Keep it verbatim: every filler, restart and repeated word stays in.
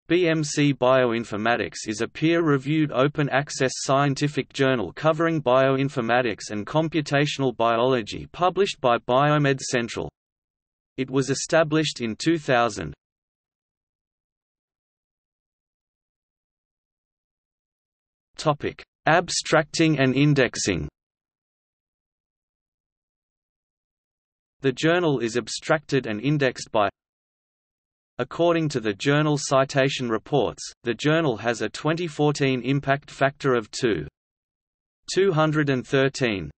B M C Bioinformatics is a peer-reviewed open-access scientific journal covering bioinformatics and computational biology published by Biomed Central. It was established in two thousand. Topic: Abstracting and indexing. The journal is abstracted and indexed by. According to the Journal Citation Reports, the journal has a twenty fourteen impact factor of two point two one three.